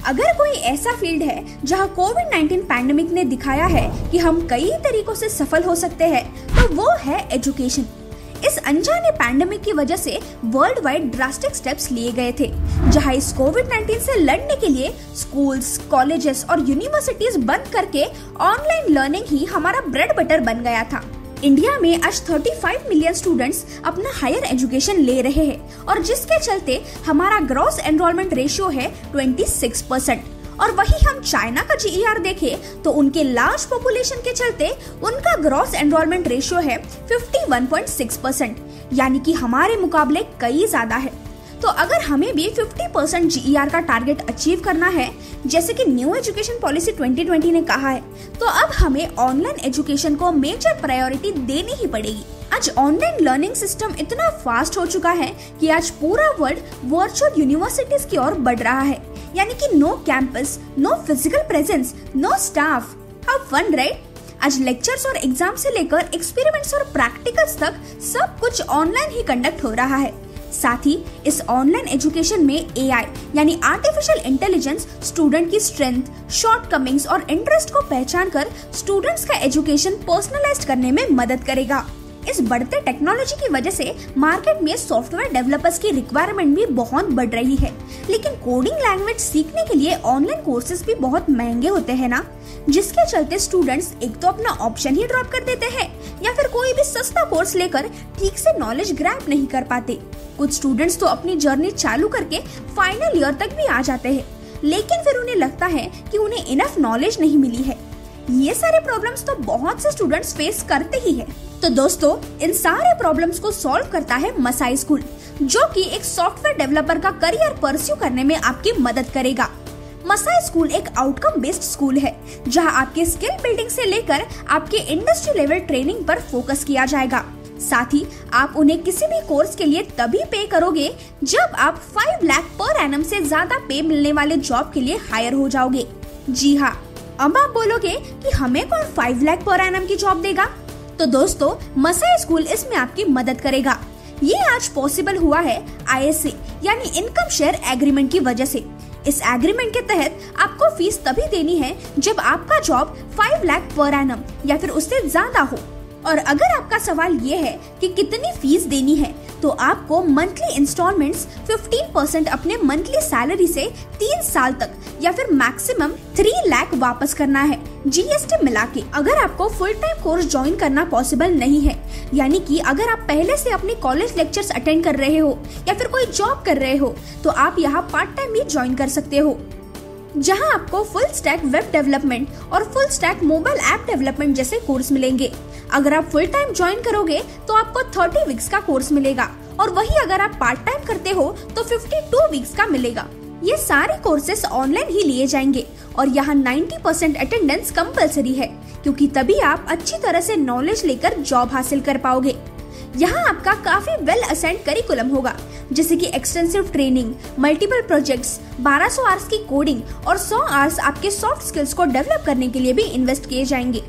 अगर कोई ऐसा फील्ड है जहां कोविड-19 पैंडेमिक ने दिखाया है कि हम कई तरीकों से सफल हो सकते हैं, तो वो है एजुकेशन। इस अनजाने पैंडेमिक की वजह से वर्ल्ड वाइड ड्रास्टिक स्टेप्स लिए गए थे, जहां इस कोविड-19 से लड़ने के लिए स्कूल्स, कॉलेजेस और यूनिवर्सिटीज बंद करके ऑनलाइन लर्निंग ही हमारा ब्रेड बटर बन गया था। इंडिया में आज 35 मिलियन स्टूडेंट्स अपना हायर एजुकेशन ले रहे हैं और जिसके चलते हमारा ग्रॉस एनरोलमेंट रेशियो है 26%। और वही हम चाइना का GER देखें तो उनके लार्ज पॉपुलेशन के चलते उनका ग्रॉस एनरोलमेंट रेशियो है 51.6%, यानी कि हमारे मुकाबले कई ज्यादा है। तो अगर हमें भी 50% GER का टारगेट अचीव करना है, जैसे कि न्यू एजुकेशन पॉलिसी 2020 ने कहा है, तो अब हमें ऑनलाइन एजुकेशन को मेजर प्रायोरिटी देनी ही पड़ेगी। आज ऑनलाइन लर्निंग सिस्टम इतना फास्ट हो चुका है कि आज पूरा वर्ल्ड वर्चुअल यूनिवर्सिटीज की ओर बढ़ रहा है, यानी कि no campus, no physical presence, no staff. How fun, right? आज लेक्चर्स और एग्जाम से लेकर एक्सपेरिमेंट्स और प्रैक्टिकल्स तक सब कुछ ऑनलाइन ही कंडक्ट हो रहा है। साथ ही इस ऑनलाइन एजुकेशन में AI यानी आर्टिफिशियल इंटेलिजेंस स्टूडेंट की स्ट्रेंथ, शॉर्टकमिंग्स और इंटरेस्ट को पहचान कर स्टूडेंट्स का एजुकेशन पर्सनलाइज्ड करने में मदद करेगा। इस बढ़ते टेक्नोलॉजी की वजह से मार्केट में सॉफ्टवेयर डेवलपर्स की रिक्वायरमेंट भी बहुत बढ़ रही है, लेकिन कोडिंग लैंग्वेज सीखने के लिए ऑनलाइन कोर्सेज भी बहुत महंगे होते हैं ना, जिसके चलते स्टूडेंट्स एक तो अपना ऑप्शन ही ड्रॉप कर देते हैं या फिर कोई भी सस्ता कोर्स लेकर ठीक से नॉलेज ग्रैब नहीं कर पाते। कुछ स्टूडेंट्स तो अपनी जर्नी चालू करके फाइनल ईयर तक भी आ जाते हैं, लेकिन फिर उन्हें लगता है कि उन्हें इनफ नॉलेज नहीं मिली है। ये सारे प्रॉब्लम्स तो बहुत से स्टूडेंट्स फेस करते ही है। तो दोस्तों, इन सारे प्रॉब्लम्स को सॉल्व करता है मसाई स्कूल, जो कि एक सॉफ्टवेयर डेवलपर का करियर परस्यू करने में आपकी मदद करेगा। मसाई स्कूल एक आउटकम बेस्ड स्कूल है, जहां आपके स्किल बिल्डिंग से लेकर आपके इंडस्ट्री लेवल ट्रेनिंग पर फोकस किया जाएगा। साथ ही आप उन्हें किसी भी कोर्स के लिए तभी पे करोगे जब आप 5 लाख पर एनम से ज्यादा पे मिलने वाले जॉब के लिए हायर हो जाओगे। जी हाँ, अब आप बोलोगे कि हमें कौन 5 लाख पर एनम की जॉब देगा? तो दोस्तों, मसाई स्कूल इसमें आपकी मदद करेगा। ये आज पॉसिबल हुआ है ISA यानी इनकम शेयर एग्रीमेंट की वजह से। इस एग्रीमेंट के तहत आपको फीस तभी देनी है जब आपका जॉब 5 लाख पर एनम या फिर उससे ज्यादा हो। और अगर आपका सवाल ये है कि कितनी फीस देनी है, तो आपको मंथली इंस्टॉलमेंट्स 15% अपने मंथली सैलरी से 3 साल तक या फिर मैक्सिमम 3 लाख वापस करना है, GST मिला के। अगर आपको फुल टाइम कोर्स ज्वाइन करना पॉसिबल नहीं है, यानी कि अगर आप पहले से अपने कॉलेज लेक्चर्स अटेंड कर रहे हो या फिर कोई जॉब कर रहे हो, तो आप यहाँ पार्ट टाइम भी ज्वाइन कर सकते हो, जहां आपको फुल स्टैक वेब डेवलपमेंट और full stack mobile app development जैसे कोर्स मिलेंगे। अगर आप फुल टाइम ज्वाइन करोगे तो आपको 30 वीक्स का कोर्स मिलेगा, और वही अगर आप पार्ट टाइम करते हो तो 52 वीक्स का मिलेगा। ये सारे कोर्सेस ऑनलाइन ही लिए जाएंगे और यहाँ 90% अटेंडेंस कंपलसरी है, क्योंकि तभी आप अच्छी तरह से नॉलेज लेकर जॉब हासिल कर पाओगे। यहाँ आपका काफी वेल असाइंड करिकुलम होगा, जैसे कि extensive training, multiple projects, 1200 hours की कोडिंग और 100 आवर्स आपके सॉफ्ट स्किल्स को डेवलप करने के लिए भी इन्वेस्ट किए जाएंगे।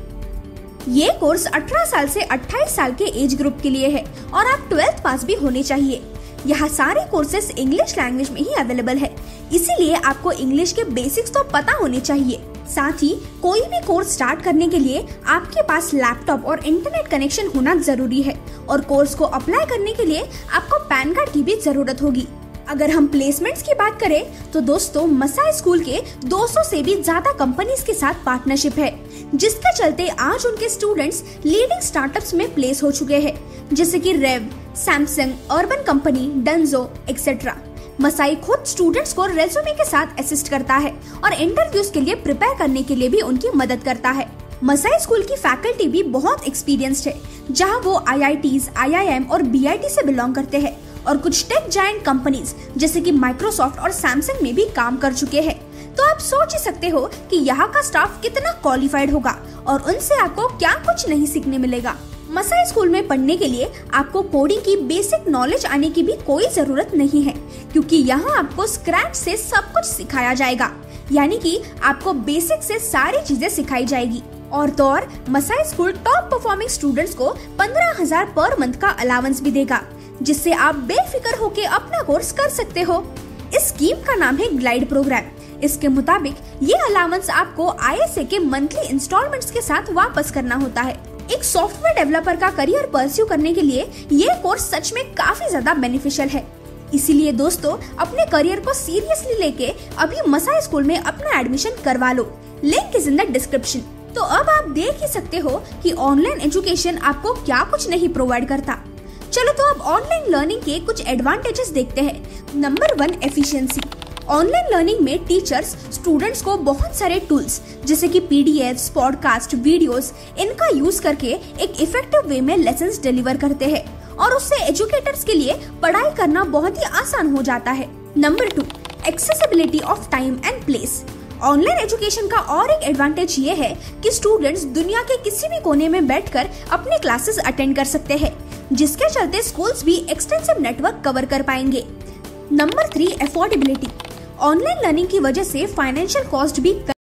ये कोर्स 18 साल से 28 साल के एज ग्रुप के लिए है और आप 12th पास भी होने चाहिए। यहाँ सारे कोर्सेस इंग्लिश लैंग्वेज में ही अवेलेबल है, इसीलिए आपको इंग्लिश के बेसिक्स तो पता होने चाहिए। साथ ही कोई भी कोर्स स्टार्ट करने के लिए आपके पास लैपटॉप और इंटरनेट कनेक्शन होना जरूरी है, और कोर्स को अप्लाई करने के लिए आपको पैन कार्ड की भी जरूरत होगी। अगर हम प्लेसमेंट्स की बात करें तो दोस्तों, मसाई स्कूल के 200 से भी ज्यादा कंपनीज के साथ पार्टनरशिप है, जिसके चलते आज उनके स्टूडेंट्स लीडिंग स्टार्टअप्स में प्लेस हो चुके हैं, जैसे कि Rev, Samsung, Urban Company, Dunzo etcetera. Masai खुद स्टूडेंट्स को रेज्यूमे के साथ असिस्ट करता है और इंटरव्यूज के लिए प्रिपेयर करने के लिए भी उनकी मदद करता है। मसाई स्कूल की फैकल्टी भी बहुत एक्सपीरियंस्ड है, जहां वो IITs, IIM और BIT से बिलोंग करते हैं और कुछ टेक जायंट कंपनीज जैसे कि माइक्रोसॉफ्ट और सैमसंग में भी काम कर चुके हैं। तो आप सोच ही सकते हो कि यहाँ का स्टाफ कितना क्वालिफाइड होगा और उनसे आपको क्या कुछ नहीं सीखने मिलेगा। मसाई स्कूल में पढ़ने के लिए आपको कोडिंग की बेसिक नॉलेज आने की भी कोई जरूरत नहीं है, क्योंकि यहाँ आपको स्क्रैच से सब कुछ सिखाया जाएगा, यानी कि आपको बेसिक से सारी चीजें सिखाई जाएगी। और तो और Masai school top performing students को 15,000 पर मंथ का अलाउंस भी देगा, जिससे आप बेफिक्र होकर अपना कोर्स कर सकते हो। इस स्कीम का नाम है ग्लाइड प्रोग्राम। इसके मुताबिक ये अलाउंस आपको ISA के मंथली इंस्टॉलमेंट्स के साथ वापस करना होता है। एक सॉफ्टवेयर डेवलपर का करियर परस्यू करने के लिए ये कोर्स सच में काफी ज्यादा बेनिफिशियल है। इसीलिए दोस्तों, अपने करियर को सीरियसली लेके अभी मसाई स्कूल में अपना एडमिशन करवा लो। Link is in the description. तो अब आप देख ही सकते हो कि ऑनलाइन एजुकेशन आपको क्या कुछ नहीं प्रोवाइड करता। चलो तो अब ऑनलाइन लर्निंग के कुछ एडवांटेजेस देखते हैं। Number 1, efficiency. ऑनलाइन लर्निंग में टीचर्स स्टूडेंट्स को बहुत सारे टूल्स जैसे कि PDFs, पॉडकास्ट, वीडियोस, इनका यूज करके एक इफेक्टिव वे में लेसन्स डिलीवर करते हैं और उससे एजुकेटर्स के लिए पढ़ाई करना बहुत ही आसान हो जाता है। Number 2, accessibility of time and place. Online education का और एक एडवांटेज ये है कि स्टूडेंट्स दुनिया के किसी भी कोने में बैठकर अपने क्लासेस अटेंड कर सकते हैं, जिसके चलते स्कूल्स भी एक्सटेंसिव नेटवर्क कवर कर पाएंगे। Number 3, affordability. ऑनलाइन लर्निंग की वजह से फाइनेंशियल कॉस्ट भी